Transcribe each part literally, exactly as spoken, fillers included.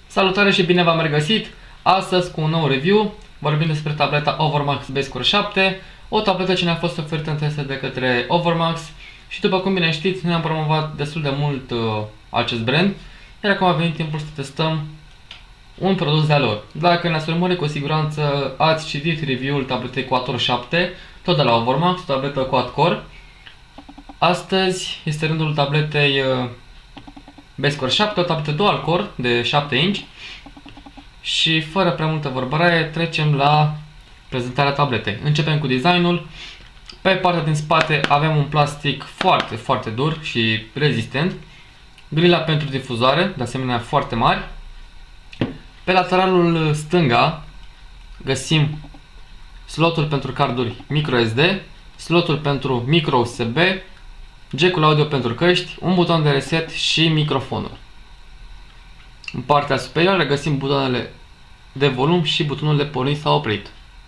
Salutare și bine v-am regăsit! Astăzi cu un nou review vorbim despre tableta Overmax Basecore șapte, o tabletă ce ne-a fost oferită în teste de către Overmax și după cum bine știți ne-am promovat destul de mult uh, acest brand, iar acum a venit timpul să testăm un produs de-a lor. Dacă ne-ați urmărit, cu siguranță ați citit review-ul tabletei Quator șapte, tot de la Overmax, o tabletă quad-core. Astăzi este rândul tabletei uh, Basecore șapte, o tabletă dual-core de șapte inci. Și fără prea multă vorbăraie, trecem la prezentarea tabletei. Începem cu designul. Pe partea din spate avem un plastic foarte, foarte dur și rezistent. Grila pentru difuzoare, de asemenea foarte mari. Pe lateralul stânga găsim slotul pentru carduri microSD, slotul pentru micro U S B, jack-ul audio pentru căști, un buton de reset și microfonul. În partea superioară găsim butoanele de volum și butonul de pornit sau oprit.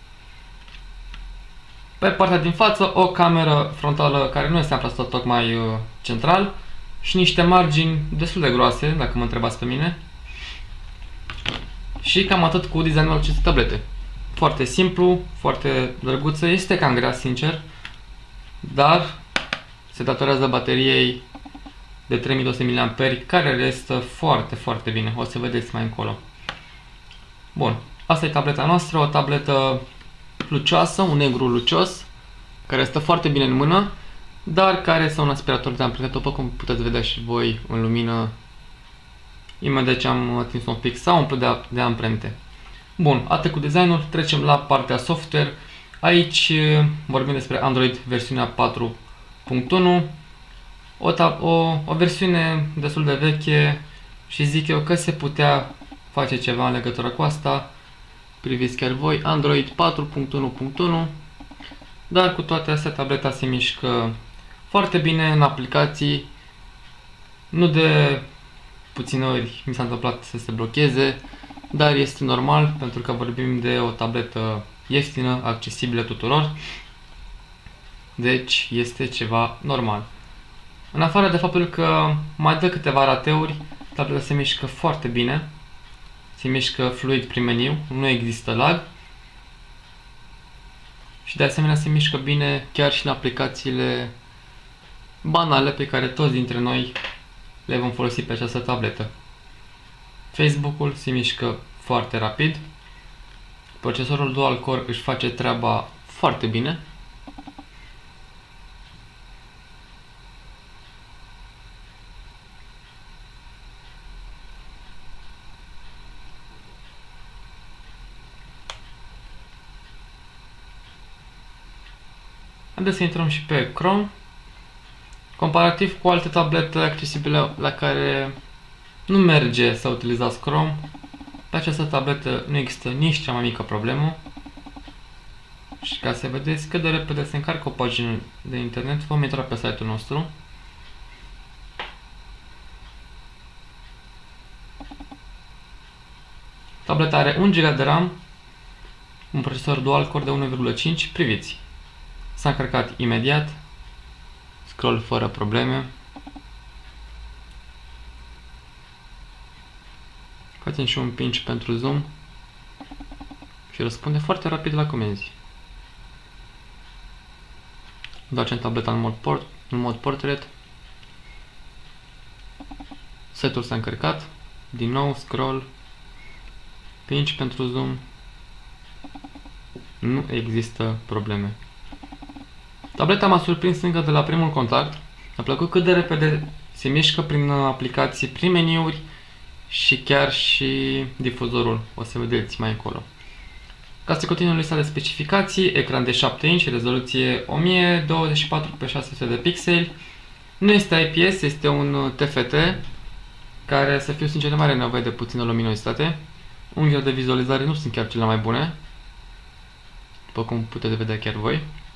Pe partea din față o cameră frontală care nu este amplasată tocmai uh, central și niște margini destul de groase, dacă mă întrebați pe mine. Și cam atât cu designul acestei tablete. Foarte simplu, foarte drăguță, este cam grea, sincer, dar se datorează bateriei de trei mii două sute de miliamperi, care restă foarte, foarte bine. O să vedeți mai încolo. Bun, asta e tableta noastră, o tabletă lucioasă, un negru lucios, care stă foarte bine în mână, dar care este un aspirator de amprente, după cum puteți vedea și voi în lumină, imediat ce am atins un pic, s-a umplut de, de amprente. Bun, atât cu designul, trecem la partea software. Aici vorbim despre Android versiunea patru punct unu. O, o, o versiune destul de veche și zic eu că se putea face ceva în legătură cu asta. Priviți chiar voi, Android patru punct unu punct unu. Dar cu toate astea tableta se mișcă foarte bine în aplicații. Nu de puține ori mi s-a întâmplat să se blocheze, dar este normal pentru că vorbim de o tabletă ieftină, accesibilă tuturor. Deci este ceva normal. În afară de faptul că mai dă câteva rateuri, tableta se mișcă foarte bine, se mișcă fluid prin meniu, nu există lag și de asemenea se mișcă bine chiar și în aplicațiile banale pe care toți dintre noi le vom folosi pe această tabletă. Facebook-ul se mișcă foarte rapid, procesorul dual-core își face treaba foarte bine. Haideți să intrăm și pe Chrome. Comparativ cu alte tablete accesibile la care nu merge să utilizați Chrome, pe această tabletă nu există nici cea mai mică problemă. Și ca să vedeți cât de repede se încarcă o pagină de internet, vom intra pe site-ul nostru. Tableta are un giga de RAM, un procesor dual-core de unu virgulă cinci, priviți. S-a încărcat imediat, scroll fără probleme. Facem și un pinch pentru zoom și răspunde foarte rapid la comenzi. Întoarcem tableta în mod, port, în mod portrait. Setul s-a încărcat. Din nou scroll, pinch pentru zoom. Nu există probleme. Tableta m-a surprins încă de la primul contact. Mi-a plăcut cât de repede se mișcă prin aplicații, prin meniuri și chiar și difuzorul. O să vedeți mai încolo. Ca să continuăm lista de specificații, ecran de șapte inci, rezoluție o mie douăzeci și patru pe șase sute de pixeli. Nu este I P S, este un T F T, care, să fiu sincer, nu are nevoie de puțină luminositate. Unghiile de vizualizare nu sunt chiar cele mai bune, după cum puteți vedea chiar voi.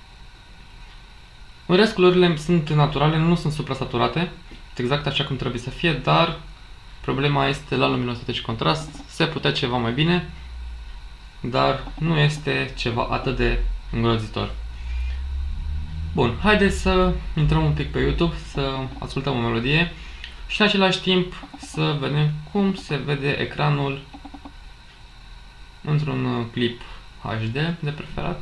În rest, culorile sunt naturale, nu sunt suprasaturate, exact așa cum trebuie să fie, dar problema este la luminositate și contrast. Se putea ceva mai bine, dar nu este ceva atât de îngrozitor. Bun, haideți să intrăm un pic pe YouTube, să ascultăm o melodie. și în același timp să vedem cum se vede ecranul într-un clip H D de preferat.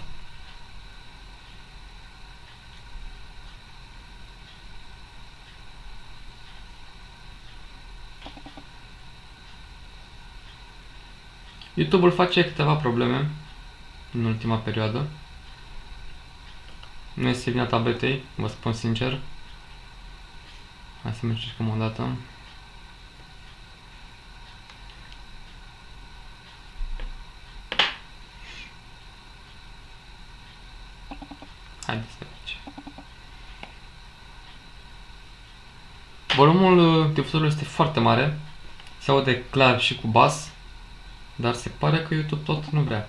YouTube-ul face câteva probleme în ultima perioadă. Nu este vina tabletei, vă spun sincer. Hai să încercăm o dată. Haideți să vedem. Volumul difuzorului este foarte mare. Se aude clar și cu bas. Dar se pare că YouTube tot nu vrea.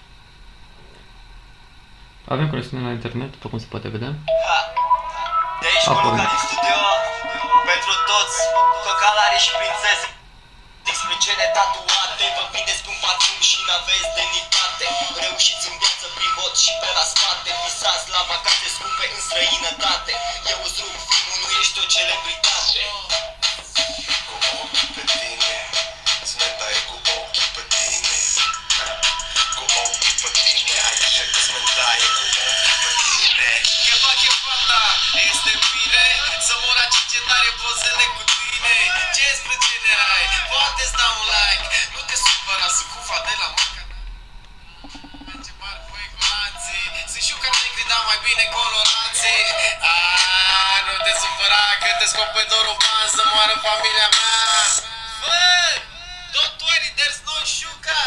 Avem conexiune la internet, după cum se poate vedea. De aici cu Luca din studio, pentru toți cocalari și prințese. Despre cele tatuate, vă vindeți pe un parfum și n-aveți demnitate. Reușiți în viață prin bot și pe la spate. Visați la vacanțe scumpe în străinătate. Eu îți rup filmul, nu ești o celebritate. Cu ochii pe tine, îți ne taie cu ochii pe tine. Cu ochii pe tine, ai grijă că-ți ne taie cu ochii pe tine. Chefa, chefata, este bine să mor acinge tare pozele cu tine. Ce spre cine ai? Poate-ți dau un like. Nu te supăra, sunt cufa de la mânca. Merge bar cu egolanții. Sunt șuca negri, dar mai bine colorații. Aaaa, nu te supăra că te scop pe doroban să moară familia mea. Fă, don't worry, there's no sugar.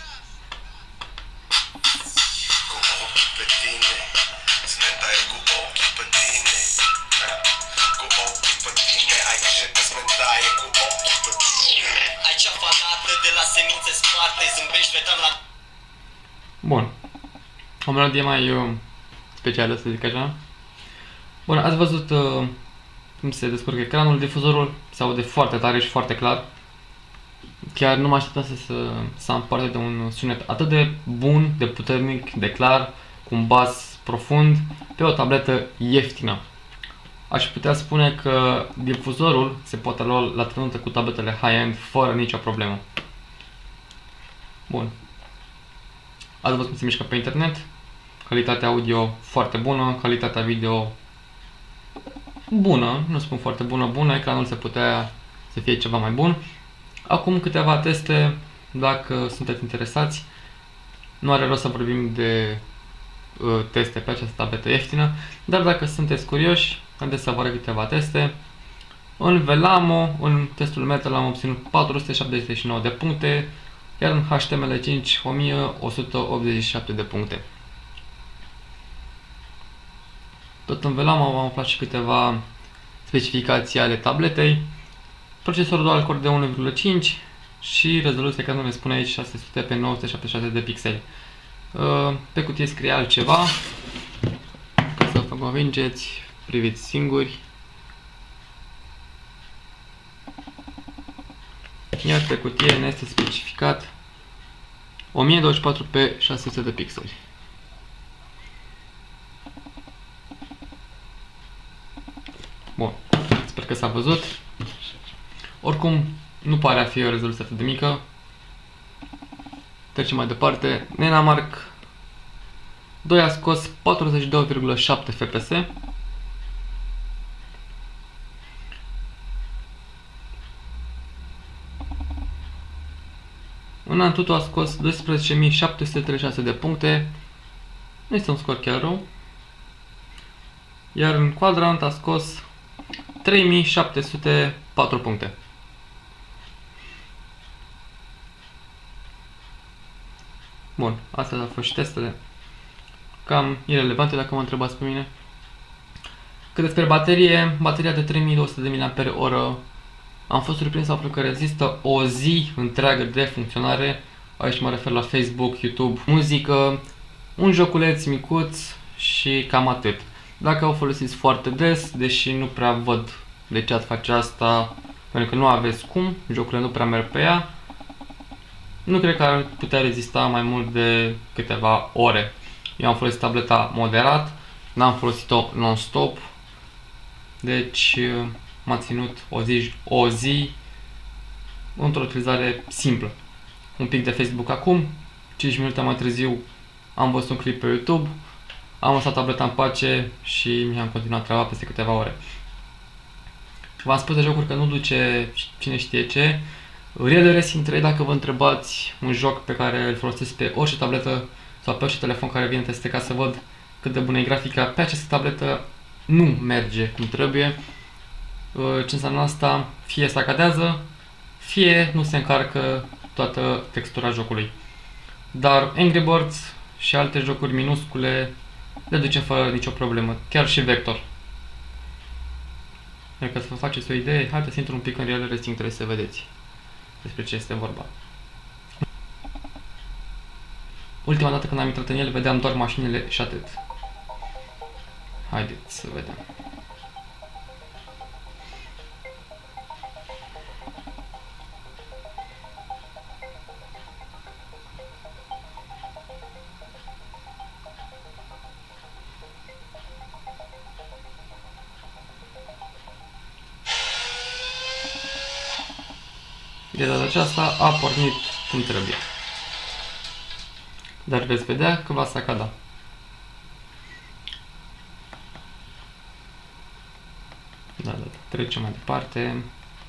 Cu ochii pe tine, îți ne taie cu ochii pe tine. Cu ochii pe tine, ai grijă că-ți ne taie cu ochii pe tine. Ai cea fanată de la semințe sparte, zâmbești vetan la... Bun. O melodie mai uh, specială, să zic așa. Bun, ați văzut uh, cum se descurcă ecranul, difuzorul se aude foarte tare și foarte clar. Chiar nu mă așteptam să, să, să am parte de un sunet atât de bun, de puternic, de clar, cu un bas profund, pe o tabletă ieftină. Aș putea spune că difuzorul se poate lua la trănută cu tabletele high-end fără nicio problemă. Bun. Ați văzut cum se mișcă pe internet. Calitatea audio foarte bună, calitatea video bună, nu spun foarte bună, bună, ecranul se putea să fie ceva mai bun. Acum câteva teste, dacă sunteți interesați. Nu are rost să vorbim de uh, teste pe această tabletă ieftină, dar dacă sunteți curioși, haideți să vă arăt câteva teste. În Velamo, în testul Metal am obținut patru sute șaptezeci și nouă de puncte, iar în H T M L cinci o mie o sută optzeci și șapte de puncte. Tot în Velamo am aflat și câteva specificații ale tabletei. Procesor dual core de unu virgulă cinci și rezoluția, care nu ne spune aici, șase sute pe nouă sute șaptezeci și șase de pixeli. Pe cutie scrie altceva, ca să vă convingeți, priviți singuri. Iar pe cutie ne este specificat o mie douăzeci și patru pe șase sute de pixeli. Bun, sper că s-a văzut. Oricum, nu pare a fi o rezoluție atât de mică. Trecem mai departe. Nenamark doi a scos patruzeci și doi virgulă șapte F P S. În Antutu a scos doisprezece mii șapte sute treizeci și șase de puncte. Nu este un scor chiar rău. Iar în Quadrant a scos trei mii șapte sute patru puncte. Bun, astea au fost și testele. Cam irelevante dacă mă întrebați pe mine. Cât despre baterie, bateria de trei mii două sute de miliamperi oră. Am fost surprins să aflu că rezistă o zi întreagă de funcționare. Aici mă refer la Facebook, YouTube, muzică, un joculeț micuț și cam atât. Dacă o folosiți foarte des, deși nu prea văd de ce ați face asta, pentru că nu aveți cum, jocurile nu prea merg pe ea, nu cred că ar putea rezista mai mult de câteva ore. Eu am folosit tableta moderat, n-am folosit-o non-stop, deci m-a ținut o zi, o zi într-o utilizare simplă. Un pic de Facebook acum, cinci minute mai târziu am văzut un clip pe YouTube, am lăsat tableta în pace și mi-am continuat treaba peste câteva ore. V-am spus de jocuri că nu duce cine știe ce. Real Racing trei, dacă vă întrebați, un joc pe care îl folosesc pe orice tabletă sau pe orice telefon care vine teste ca să văd cât de bună e grafica, pe această tabletă nu merge cum trebuie. Ce înseamnă asta? Fie sacadează, fie nu se încarcă toată textura jocului. Dar Angry Birds și alte jocuri minuscule le ducem fără nicio problemă, chiar și Vector. Iar ca să vă faceți o idee, haideți să intru un pic în Real Racing trei să vedeți despre ce este vorba. Ultima dată când am intrat în el, vedeam doar mașinile și atât. Haideți să vedem. De data aceasta a pornit cum trebuie. Dar veți vedea că va sacada. Da, da, trecem mai departe.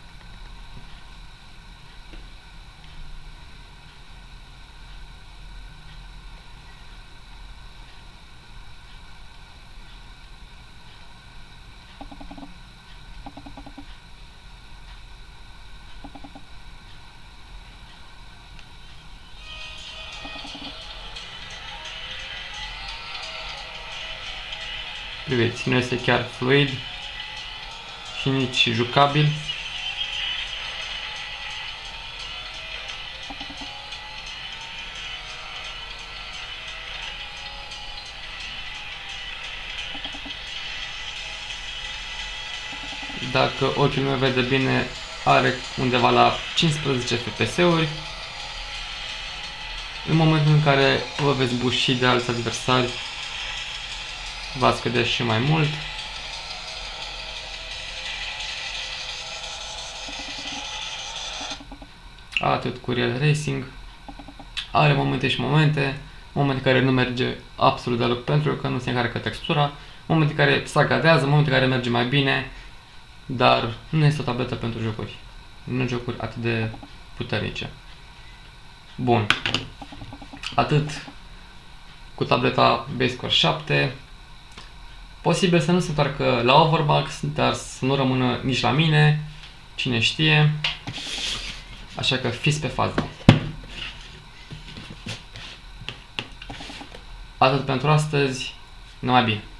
Priviți, nu este chiar fluid și nici jucabil. Dacă ochiul meu vede bine, are undeva la cincisprezece F P S-uri. În momentul în care vă veți buși de alți adversari, va scădea și mai mult. Atât cu Real Racing. Are momente și momente. Momente care nu merge absolut deloc pentru că nu se încarcă textura. Momente care sagadează, momente care merge mai bine. Dar nu este o tabletă pentru jocuri. Nu jocuri atât de puternice. Bun. Atât cu tableta Base Core șapte. Posibil să nu se întoarcă la Overmax, dar să nu rămână nici la mine, cine știe. Așa că fiți pe fază. Atât pentru astăzi, numai bine!